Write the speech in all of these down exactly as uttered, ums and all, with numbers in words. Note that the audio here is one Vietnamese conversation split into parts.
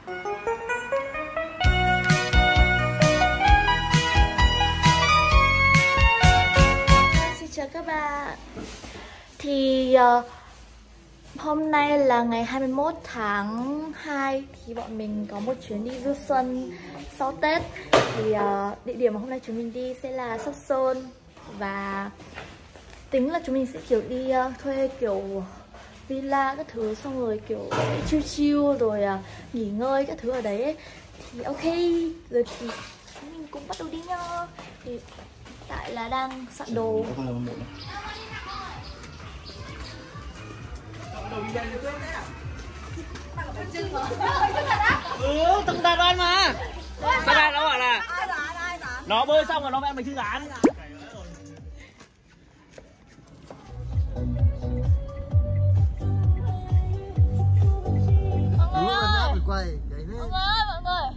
Xin chào các bạn. Thì uh, hôm nay là ngày hai mươi mốt tháng hai thì bọn mình có một chuyến đi du xuân sau Tết. Thì uh, địa điểm mà hôm nay chúng mình đi sẽ là Sóc Sơn. Và tính là chúng mình sẽ kiểu đi uh, thuê kiểu villa các thứ, xong rồi kiểu chill chill rồi uh, nghỉ ngơi các thứ ở đấy ấy. Thì ok, rồi thì chúng mình cũng bắt đầu đi nhá. Thì hiện tại là đang soạn đồ. Ừ, tao đặt ăn mà. Tao đặt nó bảo là nó bơi xong rồi nó mới ăn bánh trưng rán. Mọi người ơi, mọi người ơi, mọi người.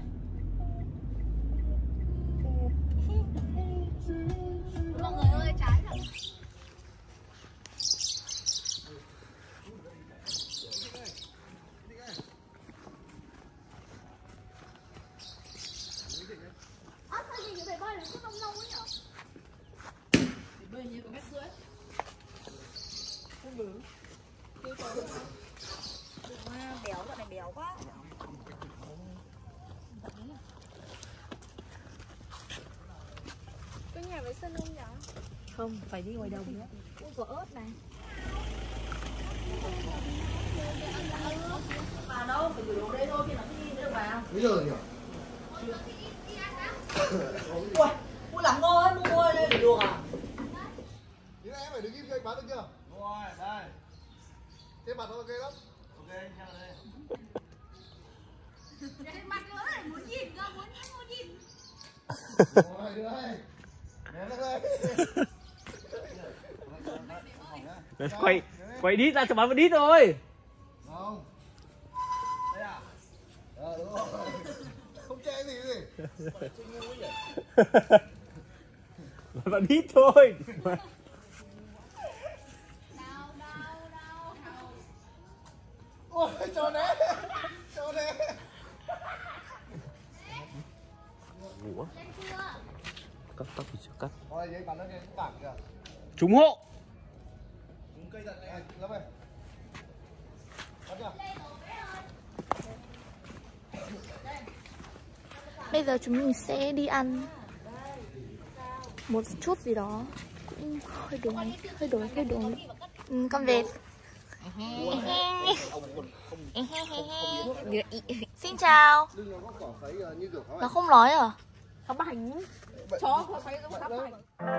Mọi người ơi, trái thật. À, sao gì cái bể bơi này cứ nông nông ấy nhở? Bể bơi như có mét rưỡi. Không đứng. Béo, dạo này béo quá. Có nhà vệ sinh không nhỉ? Không, phải đi ngoài đồng nữa. Ui, có ớt này. Mà đâu, phải gửi đồ đây thôi, khi nào đi mới được vào. Bây giờ nhỉ? Ui, mua lắm thôi, mua mua đây để được à? Thế này em phải đứng im cho anh bán được chưa? Đúng rồi, đây. Thế mặt nó ok lắm. Ok, theo đây. Cái mặt nữa này, muốn nhìn cơ, muốn em muốn nhìn. Rồi, đưa đây. Ném ra đây. Quay, quay đít ra cho bán một đít thôi. Không. Đây à? Ờ, đúng rồi. Không che gì gì. Bán một đít thôi. Ôi, cho né. Cho né. Ủa? Cắt tóc thì chưa cắt. Rồi, vậy bắn nó lên bảng kìa. Trúng hộ. Trúng cây giật này. Lắm này. Bắt chưa? Bây giờ chúng mình sẽ đi ăn một chút gì đó, cũng hơi đói, hơi đói, hơi đói. Ừ, con vịt. Xin chào. Nó không nói à? Nó bảnh. Chó không phải nó bảnh.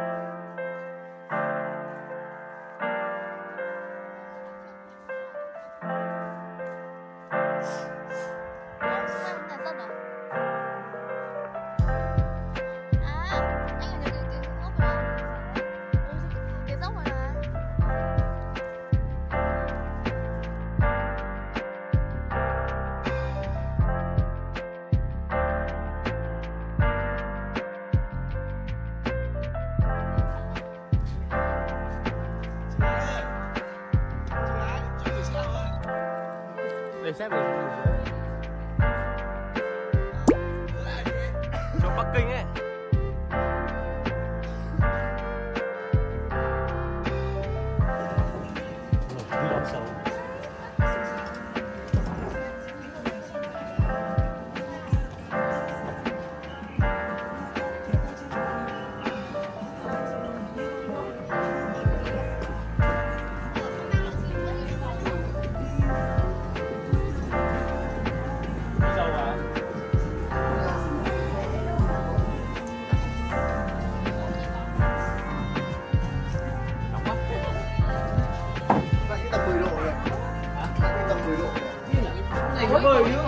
Để xếp về cho Bắc Kinh ấy. Bơi nữa.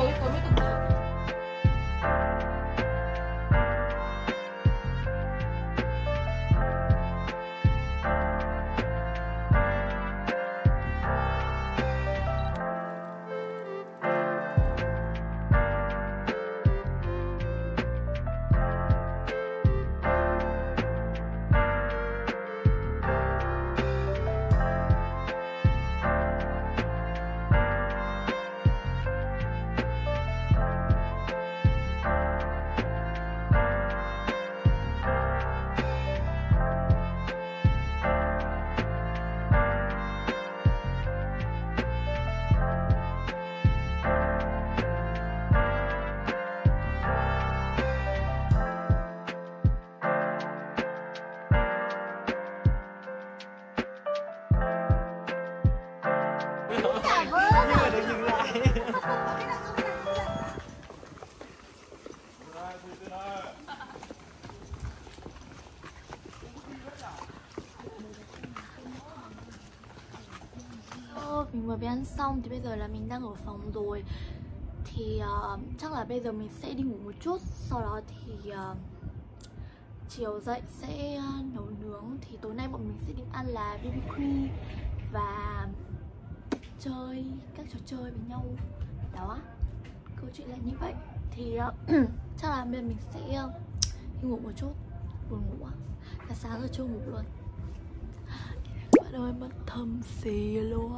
vừa mới ăn xong thì bây giờ là mình đang ở phòng rồi. Thì uh, chắc là bây giờ mình sẽ đi ngủ một chút. Sau đó thì uh, chiều dậy sẽ uh, nấu nướng. Thì tối nay bọn mình sẽ đi ăn là bê bê quy và chơi các trò chơi với nhau. Đó, câu chuyện là như vậy. Thì uh, chắc là bây giờ mình sẽ uh, đi ngủ một chút. Buồn ngủ á, là sáng rồi chưa ngủ luôn. Bạn ơi, mất thâm xì luôn.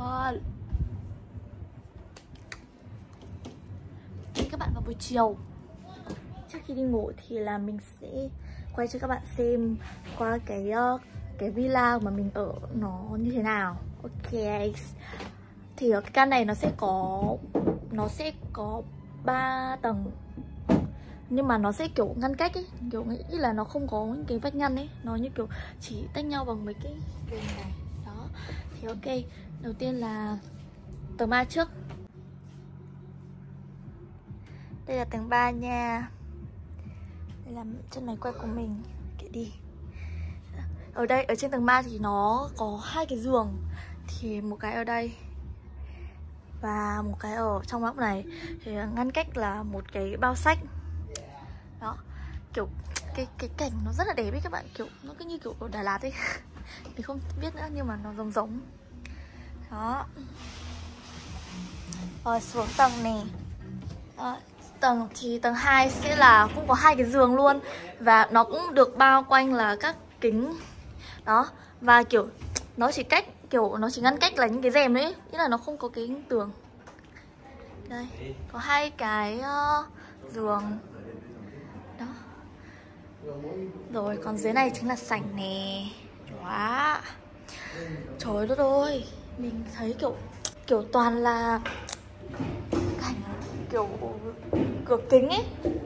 Các bạn vào buổi chiều trước khi đi ngủ thì là mình sẽ quay cho các bạn xem qua cái uh, cái villa mà mình ở nó như thế nào. Ok, thì ở cái căn này nó sẽ có nó sẽ có ba tầng, nhưng mà nó sẽ kiểu ngăn cách ấy, kiểu nghĩ là nó không có những cái vách ngăn ấy, nó như kiểu chỉ tách nhau bằng mấy cái đường này. Đó, thì ok, đầu tiên là tầng ba trước. Đây là tầng ba nha. Đây là chân máy quay của mình. Kệ đi. Ở đây, ở trên tầng ba thì nó có hai cái giường. Thì một cái ở đây và một cái ở trong góc này. Thì ngăn cách là một cái bao sách. Đó, kiểu cái cái cảnh nó rất là đẹp ấy các bạn, kiểu nó cứ như kiểu ở Đà Lạt ấy. Mình không biết nữa nhưng mà nó giống giống. Đó. Rồi xuống tầng này. Đó. Tầng thì tầng hai sẽ là cũng có hai cái giường luôn. Và nó cũng được bao quanh là các kính. Đó, và kiểu nó chỉ cách, kiểu nó chỉ ngăn cách là những cái rèm đấy, ý là nó không có cái tường. Đây, có hai cái uh, giường. Đó. Rồi, còn dưới này chính là sảnh nè. Wow. Trời đất ơi, mình thấy kiểu kiểu toàn là cảnh kiểu cửa kính ấy.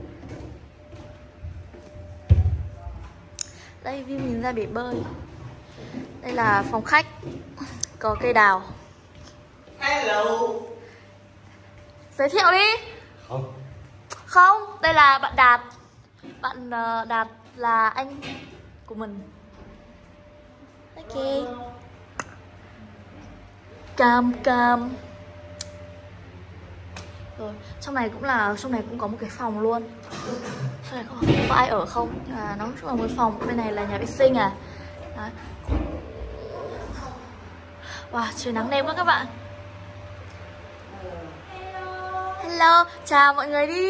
Đây, view nhìn ra bể bơi. Đây là phòng khách, có cây đào. Hello. Giới thiệu đi. Không. Không, đây là bạn Đạt. Bạn uh, Đạt là anh của mình. Ok. Cam cam. Rồi, trong này cũng là trong này cũng có một cái phòng luôn. Trong này có, có ai ở không? À, nó cũng là một phòng. Bên này là nhà vệ sinh à. Đấy. Wow, trời nắng đẹp quá các bạn. Hello, chào mọi người đi.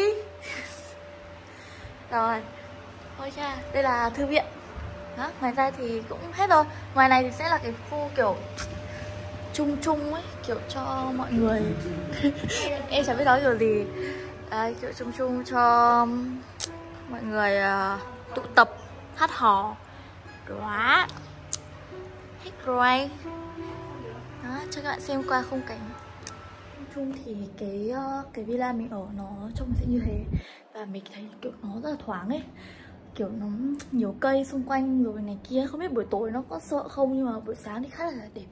Rồi, thôi cha, đây là thư viện. Đó, ngoài ra thì cũng hết rồi. Ngoài này thì sẽ là cái khu kiểu chung chung ấy, kiểu cho mọi người. Em chẳng biết nói kiểu gì. Đấy, kiểu chung chung cho mọi người uh, tụ tập, hát hò. Đó. Hết rồi. Đó, cho các bạn xem qua khung cảnh. Chung thì cái cái villa mình ở nó trông sẽ như thế. Và mình thấy kiểu nó rất là thoáng ấy, kiểu nó nhiều cây xung quanh rồi này kia. Không biết buổi tối nó có sợ không, nhưng mà buổi sáng thì khá là đẹp.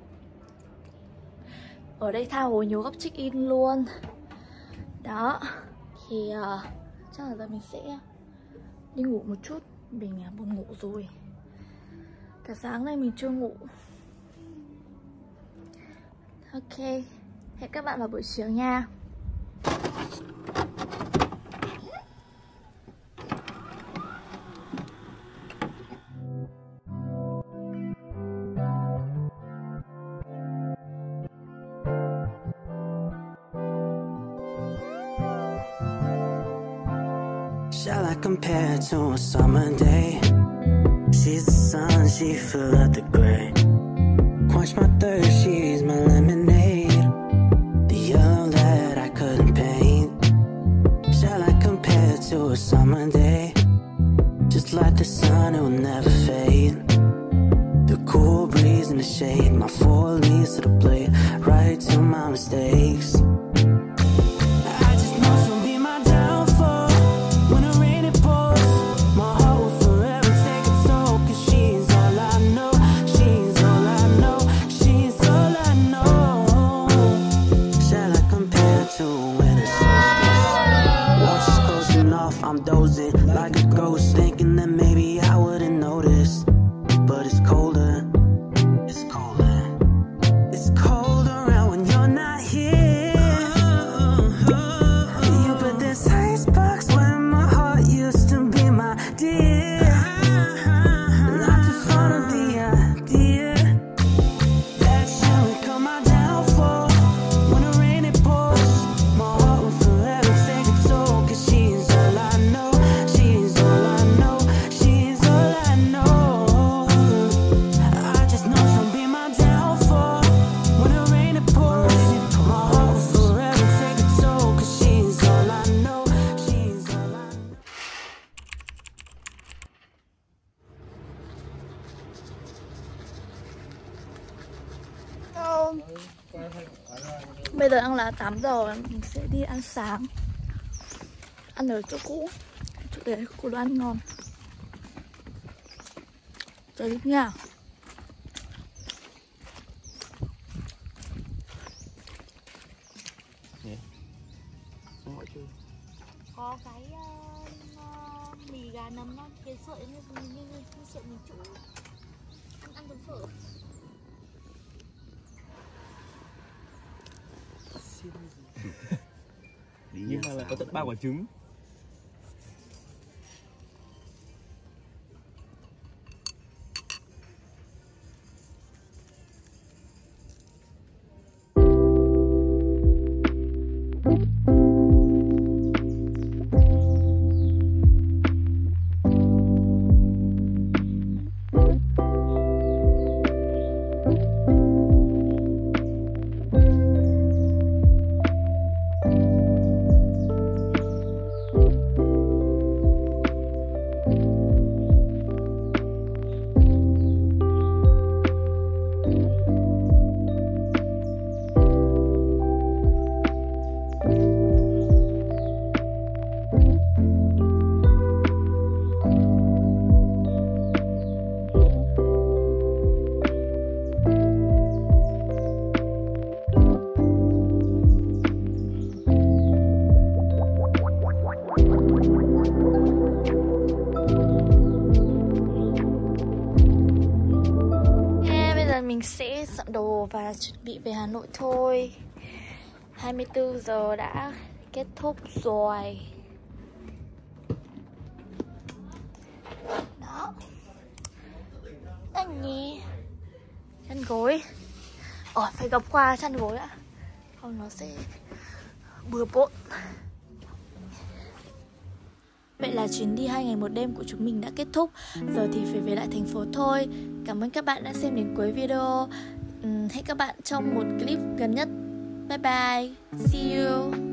Ở đây tha hồ nhiều góc check in luôn. Đó, thì uh, chắc là giờ mình sẽ đi ngủ một chút. Mình uh, buồn ngủ rồi, cả sáng nay mình chưa ngủ. Ok, hẹn các bạn vào buổi chiều nha. Shall I compare to a summer day? She's the sun, she fill out the gray. Quench my thirst, she's my lemonade. The yellow that I couldn't paint. Shall I compare to a summer day? Just like the sun, it will never fade. The cool breeze in the shade, my four leaves to the blade. Right to my mistakes. I'm dozing like a ghost, thinking that maybe I wouldn't notice. But it's colder, it's colder, it's cold around when you're Bây giờ đang là tám giờ, mình sẽ đi ăn sáng. Ăn ở chỗ cũ. Chỗ đấy có đồ ăn ngon. Tới nha. Có cái uh, uh, mì gà nấm nó cái sợi như như, như, như sợi mì trũ. Ăn ăn giống phở. Nhưng mà là có tận ba quả trứng. Mình sẽ dọn đồ và chuẩn bị về Hà Nội thôi. Hai mươi tư giờ đã kết thúc rồi. Đó. Anh nhỉ. Chăn gối. Ồ, phải gập qua chăn gối ạ. Không nó sẽ bừa bộn. Vậy là chuyến đi hai ngày một đêm của chúng mình đã kết thúc. Giờ thì phải về lại thành phố thôi. Cảm ơn các bạn đã xem đến cuối video. Hẹn các bạn trong một clip gần nhất. Bye bye. See you.